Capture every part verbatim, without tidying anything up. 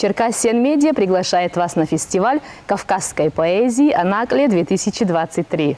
Черкассиан Медиа приглашает вас на фестиваль кавказской поэзии «Анаклия две тысячи двадцать три».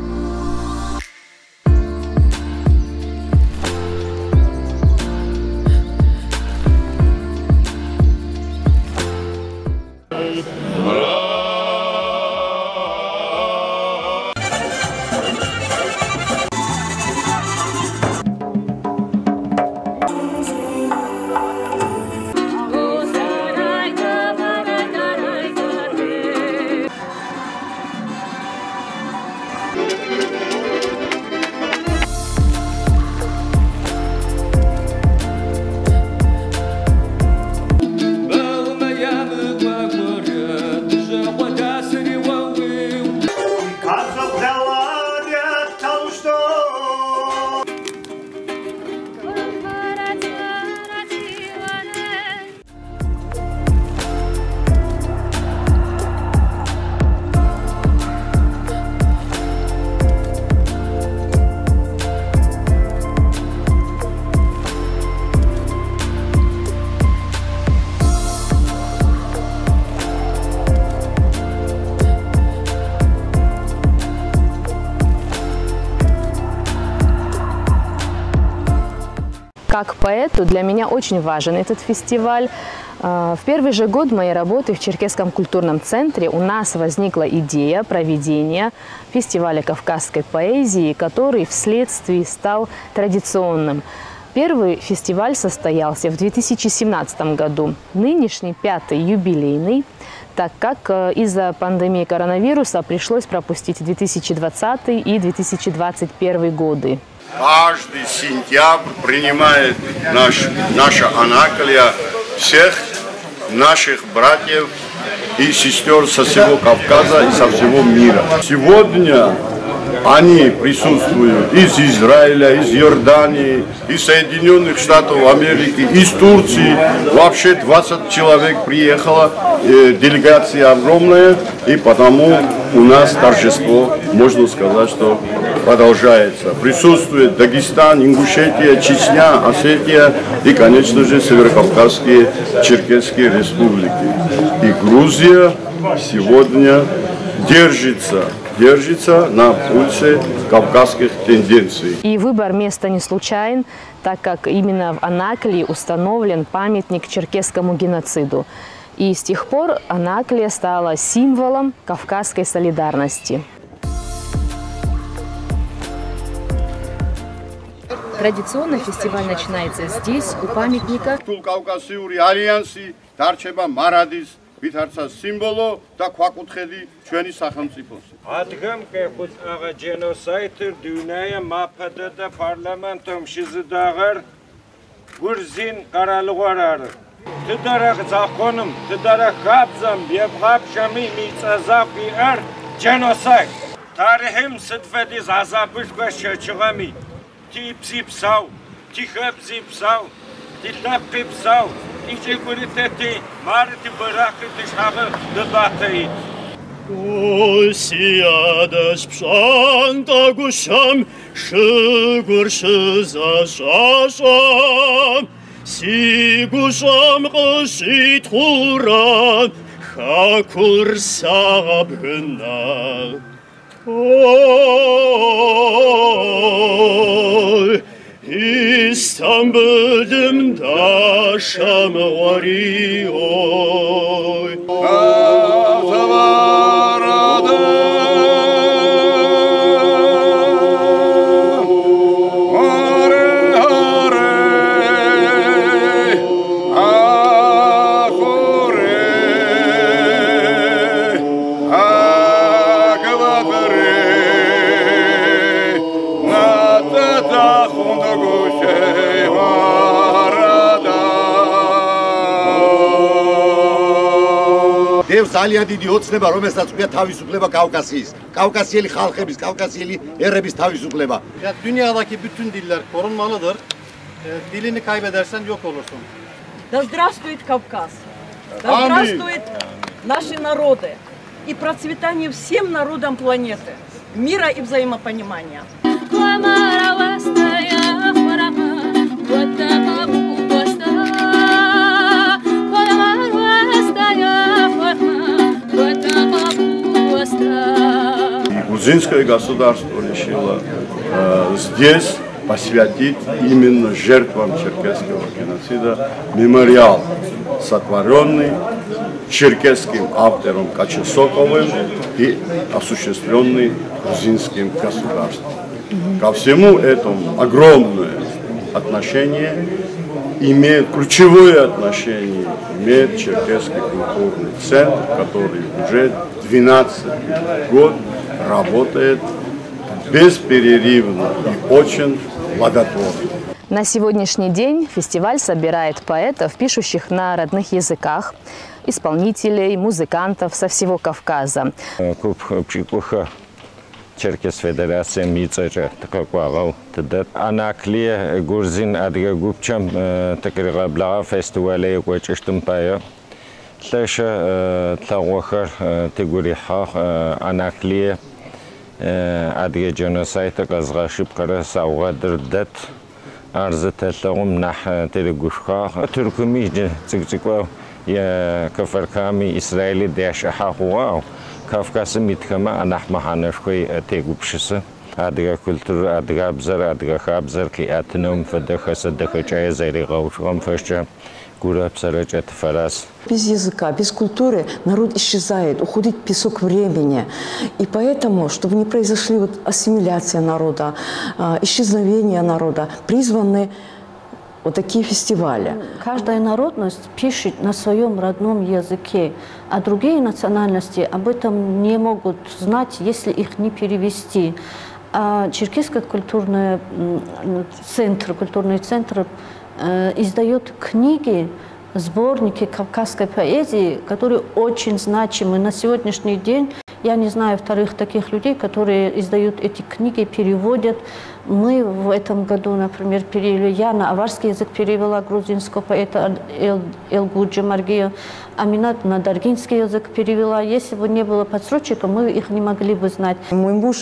Как поэту для меня очень важен этот фестиваль. В первый же год моей работы в Черкесском культурном центре у нас возникла идея проведения фестиваля кавказской поэзии, который вследствие стал традиционным. Первый фестиваль состоялся в две тысячи семнадцатом году, нынешний пятый юбилейный, так как из-за пандемии коронавируса пришлось пропустить две тысячи двадцатый и две тысячи двадцать первый годы. Каждый сентябрь принимает наш, наша Анаклия всех наших братьев и сестер со всего Кавказа и со всего мира. Сегодня они присутствуют из Израиля, из Иордании, из Соединенных Штатов Америки, из Турции. Вообще двадцать человек приехало, делегация огромная, и потому у нас торжество, можно сказать, что продолжается. Присутствует Дагестан, Ингушетия, Чечня, Осетия и, конечно же, Северокавказские Черкесские республики. И Грузия сегодня держится, держится на пульсе кавказских тенденций. И выбор места не случайен, так как именно в Анаклии установлен памятник черкесскому геноциду. И с тех пор Анаклия стала символом кавказской солидарности. Традиционно фестиваль начинается здесь, у памятника. Ти псипсал, тихо псипсал, ти тапки псал, и че говорите ти, марите барахи ти шага дебатаи. Осиядаш пшанта гушам, шигур шиза шашам, си гушам гшит хурам, хакур сабгна. Oy, İstanbul'um daşam vari oy. ძალიან დიდი ოცნება, რომელსაც ქვია თავისუფლება Kavkasიის, Kavkasiyeli xalqების, Kavkasiyeli erების თავისუფლება. Ya dünyadaki bütün diller korunmalıdır. E, dilini kaybedersen yok olursun. Да здравствует Кавказ! Да здравствуют наши народы! И процветание всем народам планеты! Мира и взаимопонимания! грузинское государство решило э, здесь посвятить именно жертвам черкесского геноцида мемориал, сотворенный черкесским автором Качесоковым и осуществленный грузинским государством. Ко всему этому огромное отношение имеет, ключевое отношение имеет Черкесский культурный центр, который уже двенадцатый год работает бесперерывно и очень плодотворно. На сегодняшний день фестиваль собирает поэтов, пишущих на родных языках, исполнителей, музыкантов со всего Кавказа. Черкес Федерация Мицача такого туда. Анакле Гурзин адга губчам такрыгаблага фестивале кочештым пая. Тлаша тлауахар тигуриха анакле адга дженосайта казгашып кара саугадырдат арзаталлагум нах телегушха туркуми цигциква я кафарками Израиль дэш ахуа Кавказы митхама анахмаханашкой тегупшиса адга культура адга абзар адга хабзар ки атном фадахаса дахачая заригаушам фашча гура абсарачат фарас. Без языка, без культуры народ исчезает, уходит песок времени. И поэтому, чтобы не произошли вот ассимиляция народа, исчезновение народа, призваны вот такие фестивали. Каждая народность пишет на своем родном языке, а другие национальности об этом не могут знать, если их не перевести. А Черкесский культурный центр, культурный центр э, издает книги, сборники кавказской поэзии, которые очень значимы на сегодняшний день. Я не знаю вторых таких людей, которые издают эти книги, переводят. Мы в этом году, например, перевели, я на аварский язык перевела грузинского поэта Элгуджи Маргия, Аминат на даргинский язык перевела. Если бы не было подсрочника, мы их не могли бы знать. Мой муж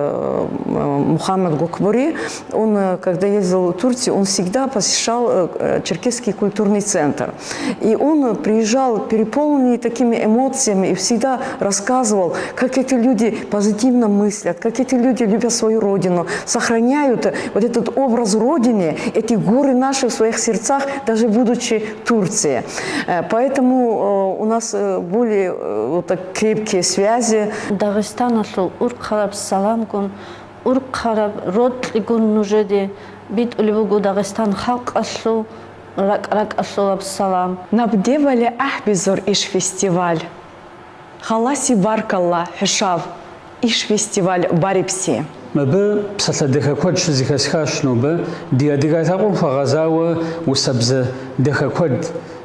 Мухаммад Гукбури, он, когда ездил в Турцию, он всегда посещал Черкесский культурный центр. И он приезжал переполненный такими эмоциями и всегда рассказывал, как эти люди позитивно мыслят, как эти люди любят свою родину, сохраняют вот этот образ Родины, эти горы наши в своих сердцах, даже будучи в Турции. Поэтому у нас более вот так крепкие связи. Дагестан ашыл уркхараб саламкун, уркхараб род лигун нужеди, бит улевугу Дагестан халк ашу, рак-рак ашылаб салам. Набдевали ахбизор иш фестиваль. Халаси баркалла хешав иш фестиваль барипси. مبه بسالة كود شزي كسخاش نوبه دي دي تقوم فغزاوة وسبز دخل كود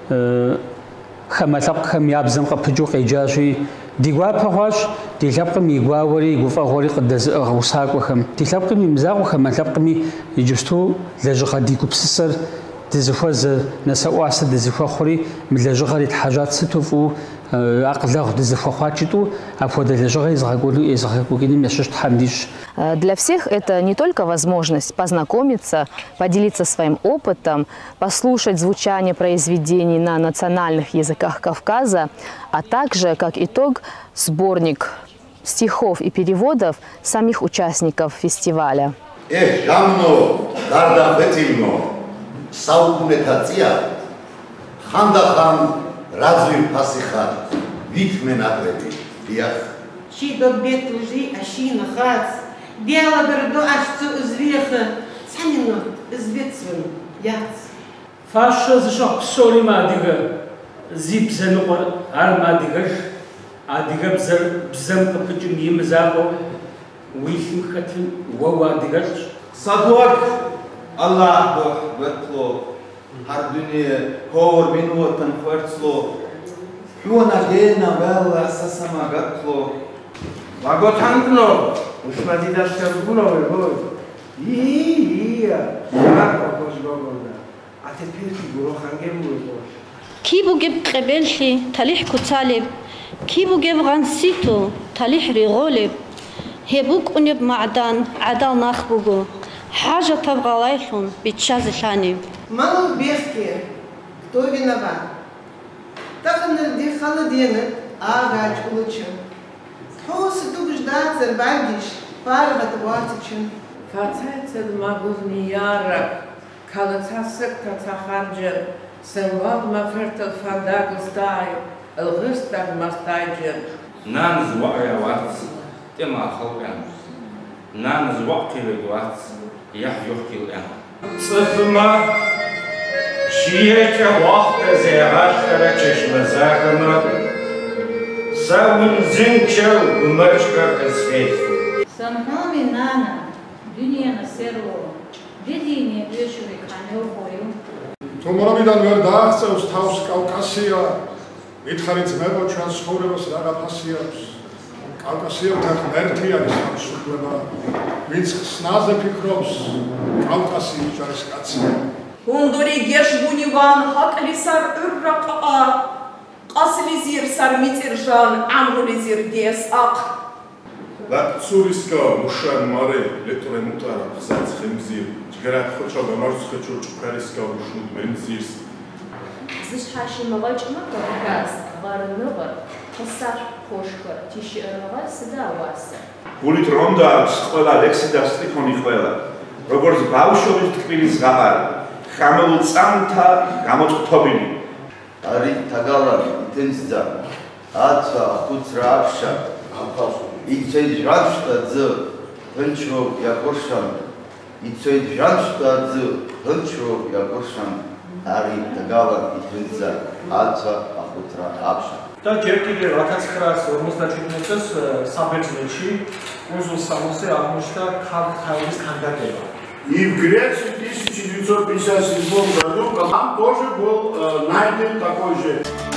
خمسة خم يابزم قبجوق إيجاشي دي وابهاش دي لابق ميغواوري غوفاوري قدز غوساق وخم دي لابق ميمزاق وخم لابق مي يجستو لجخا دي كوبسسر دزفوز نساو عسد دزفو خوري من لجخا حاجات ستوفو Для всех это не только возможность познакомиться, поделиться своим опытом, послушать звучание произведений на национальных языках Кавказа, а также, как итог, сборник стихов и переводов самих участников фестиваля. Разве пасихат, вид менатреби, диах. Ши дот бет лжи, а ши нахац. Дело берду аж цу извеха, санину извецвен, яц. Фаша зашок псори мадига, зип зануқор ар мадигаш, адига бзар бзам капычым емзако, уихим хатвин вава адигаш. Садуак Аллах бах ветло. Har dünya kor minutan kvartslo, Juana gena bella sasamagatlo. Vagotantno, ushmadida shterguno boy. Iya, yarko koshgogoda. Ate pirki guro khangemu boy. Kibu geb qebelhi talih kutalib. Kibu geb gansito talih rigolib. Hebuk unib ma'dan adal nakhbugo. Haja tabgalaylun bitshazlani. Мало бехки, кто виноват? Так он дыхало денег, а гач улучшил. Hose du bist da, zerbangisch. Fahre, was du wartest schon. Verzeiht Magusniara, Kalatasek Tatacharger, Senwag Mafertel Fandagustai, El Rustag Mastaiger. Nan zwaqya wats, tema khalgan. Nan zwaqil wats, yah yuhkil an. Tsfma Shiyecha waqta zerakhara cheshmazakama. Sawun zinchel umarshka kasfeif. Sanhami nana, dunia na servo. Didini eshuri khanel khoyu. თუმრობიდან ვერ დააღწევს თავს კავკასია, მითხარით მერო ჩვენს ცხოვრებას რა გაფასი აქვს. კავკასიელთან ერთი არის სამშობლება, ვინც ხსნაზე ფიქრობს, კავკასიის ჯარისკაცია. Гундури гешбуниван хаклисар урраqa, qaslizir sar mitirjan, amrulizir dies aq. Лакцуриско мушан маре летуре мутара псац хемзир жграт хоча бамарц хочу чукариско ушнуд мензирс Зиш хаши мавачма кавказ варнова хасар хошкар тишернова сда васа გულით რომ დააქვს ყველა ლექსი და სტიქონი ყველა როგორც ბავშვობის თქმის გაბარ ხამელწამთა გამოწყობილი არის თაგალა თენსდა აცვა ხუცრაფშა იცეი ჟანშტა ძ ჰენჩო იაკოშან იცეი ჟანშტა ძ ჰენჩო იაკოშან არის თაგალა თენსდა აცვა ხუცრა აფშა და ჯერ კიდევ ათას ცხრაასი ორმოცდაჩვიდმეტ წელს საბერძნეთში კუნძულ სამოსზე აღმოჩნდა ქალთა ქანდაკება. И в Греции в тысяча девятьсот пятьдесят седьмом году там тоже был э, найден такой же.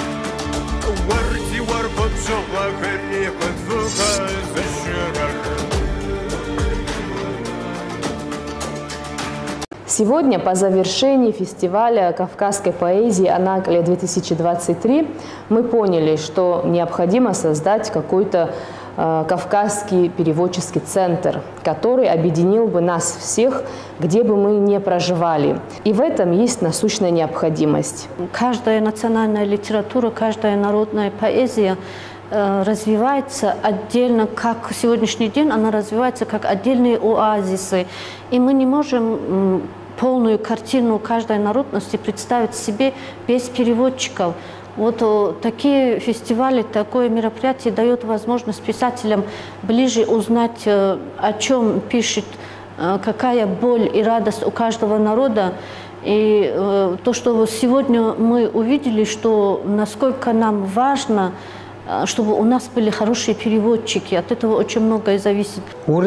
Сегодня, по завершении фестиваля кавказской поэзии «Анаклия две тысячи двадцать три», мы поняли, что необходимо создать какой-то э, кавказский переводческий центр, который объединил бы нас всех, где бы мы ни проживали. И в этом есть насущная необходимость. Каждая национальная литература, каждая народная поэзия э, развивается отдельно, как сегодняшний день она развивается как отдельные оазисы. И мы не можем полную картину каждой народности представить себе без переводчиков. Вот такие фестивали, такое мероприятие дает возможность писателям ближе узнать, о чем пишет, какая боль и радость у каждого народа. И то, что сегодня мы увидели, что насколько нам важно, чтобы у нас были хорошие переводчики. От этого очень многое зависит.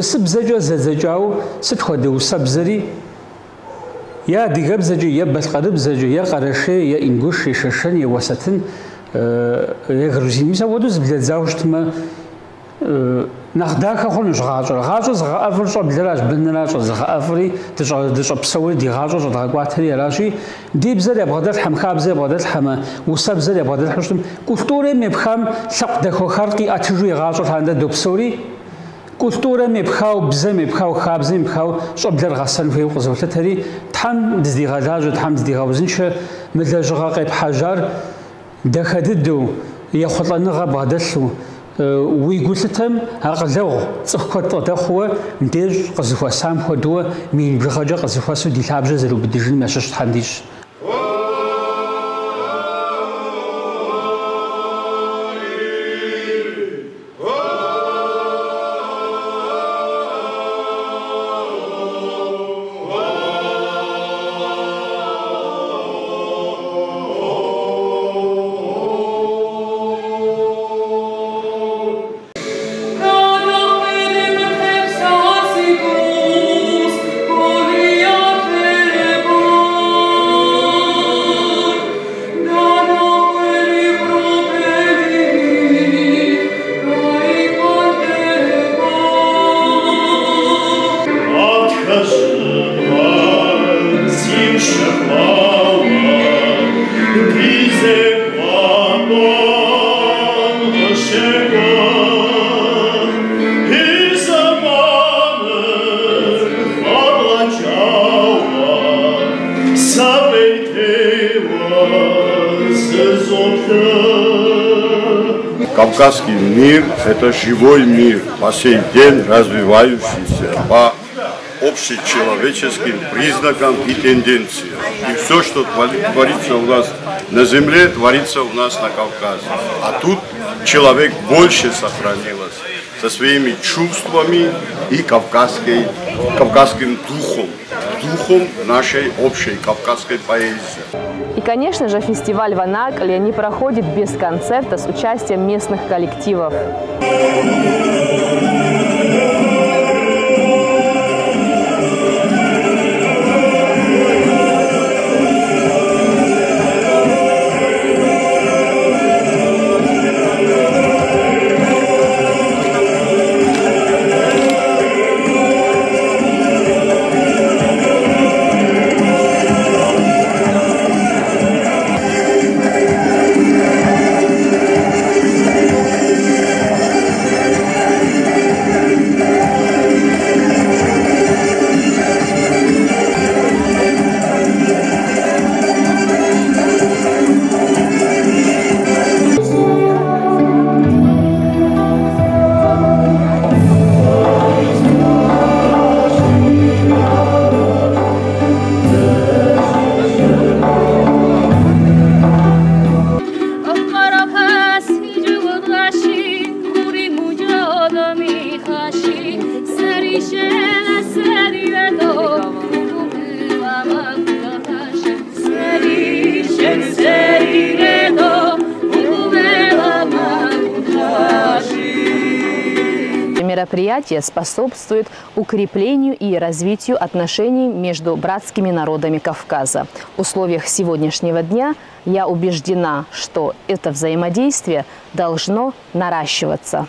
يا ديجاب زجي يا بسقرب زجي يا قرشي يا إنجوش يا ششن يا وسطن يا غرزين مثلا ودوز بلاد زاوجت ما نخداك خون جغاجر غاجر زغافر شو بلراج بنراج زغافري تجا تجا بسوي دي غاجر زغا قاتري راشي دي بزر بغداد حم خابز بغداد حم وسب زر بغداد حشتم كولتوري مبخام ثق دخو خرقي اتجوي غاجر هنده دوبسوري كولتورا مبخاو بزا مبخاو خابز مبخاو شو بلر غسل في وقزوله تري تحم دزدي غاجر تحم دزدي غاوزنش مثل جغا قيب حجر دخددو ياخذ لنا بغدادلو ويقول لهم هاقلو صخوت دخوا ندير قزفوا سام خدوا من بخاجه قزفوا سو دي لابجه زلو بدجن ماشش تحنديش Кавказский мир – это живой мир, по сей день развивающийся по общечеловеческим признакам и тенденциям. И все, что творится у нас на земле, творится у нас на Кавказе. А тут человек больше сохранилось со своими чувствами и кавказской, кавказским духом, духом нашей общей кавказской поэзии. И, конечно же, фестиваль в Анаклии не проходит без концерта с участием местных коллективов. Мероприятие способствует укреплению и развитию отношений между братскими народами Кавказа. В условиях сегодняшнего дня я убеждена, что это взаимодействие должно наращиваться.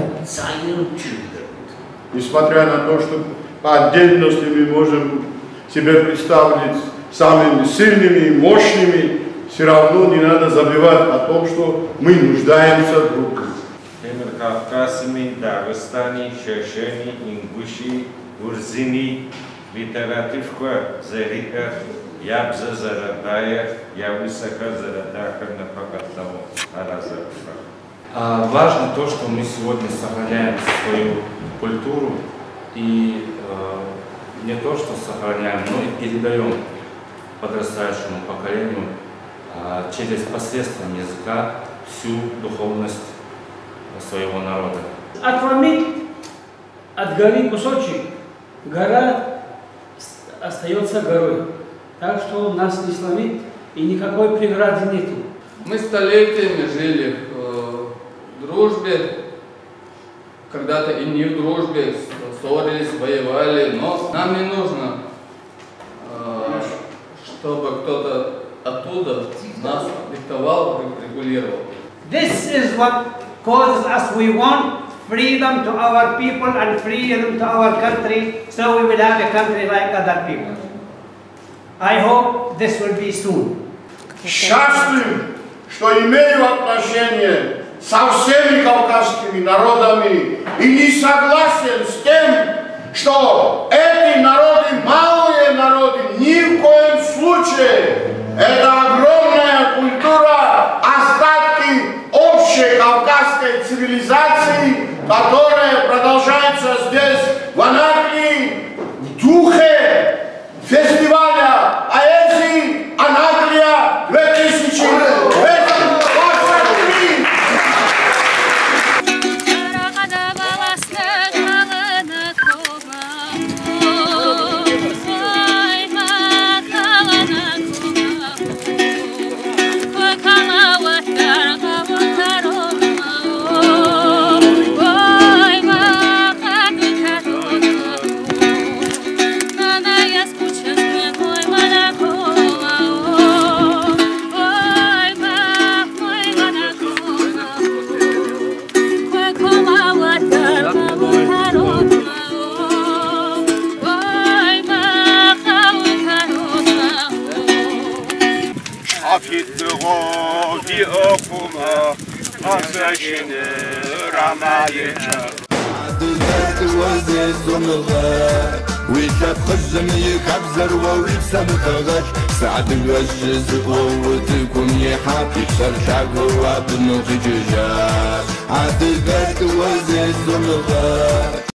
Несмотря на то, что по отдельности мы можем себе представить самыми сильными и мощными, все равно не надо забывать о том, что мы нуждаемся друг в друге. Кавказами, Дагестане, Чечени, Ингуши, Грузини, литеративка, Зарика, Ябза, Зарадая, Явысака, Зарадаха, Напакатау, Аразака. Важно то, что мы сегодня сохраняем свою культуру и э, не то, что сохраняем, но и передаем подрастающему поколению э, через посредством языка всю духовность своего народа. Отломить от горы кусочек, гора остается горой. Так что нас не сломит и никакой преграды нету. Мы столетиями жили в дружбе, когда-то и не в дружбе, ссорились, воевали, но нам не нужно, чтобы кто-то оттуда нас диктовал, регулировал. This is what causes us. We want freedom to our people and freedom to our country, so we will have a country like other people. I hope this will be soon. Счастлив, что имею отношение со всеми кавказскими народами и не согласен с тем, что эти народы, малые народы, ни в коем случае, это огромная культура, остатки общей кавказской цивилизации, которая продолжается здесь, в Анаклии, в духе фестиваля поэзии Анаклия две тысячи двадцать три. ويشاف خزم يكبزر ويبسم خغش سعد الوجز قوتكم يحاب يكسر شعب وابن خججاش عدغت وزي الزلغة